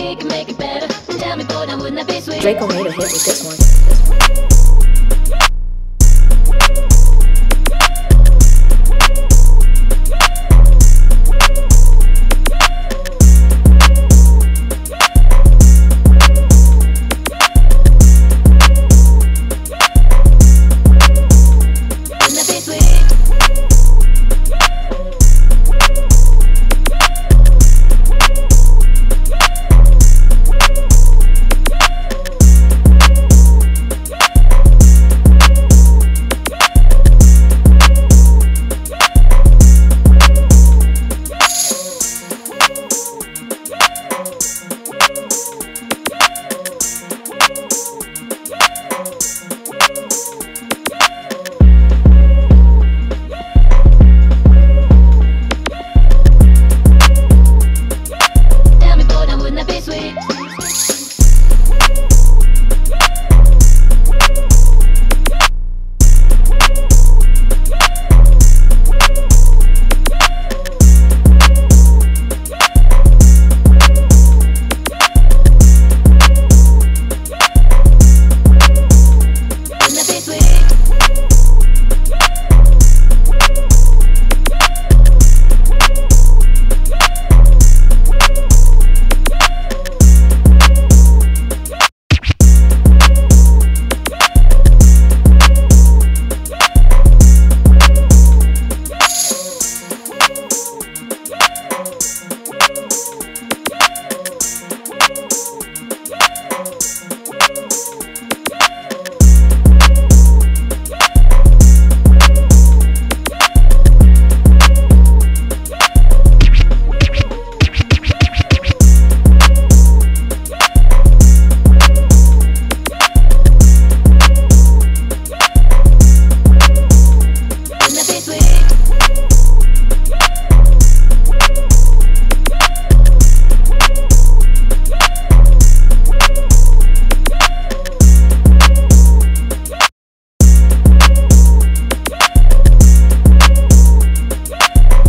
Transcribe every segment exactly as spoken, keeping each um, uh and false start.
we can make it better. Tell me, boy, now wouldn't that be sweet? Draco made a hit with this one.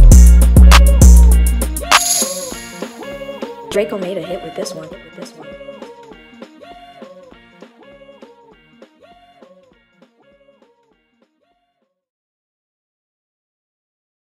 Draco made a hit with this one. With this one.